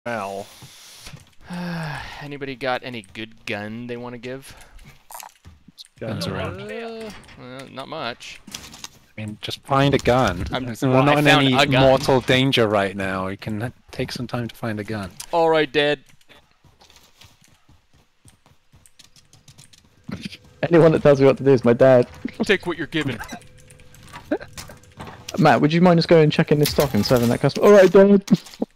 Well, Anybody got any good gun they want to give? Guns around. Well, not much. I mean, just find a gun. We're well, not I in found any a gun. mortal danger right now. You can take some time to find a gun. Alright, Dad. Anyone that tells me what to do is my dad. Take what you're given. Matt, would you mind just going and checking this stock and serving that customer? Alright, Dad.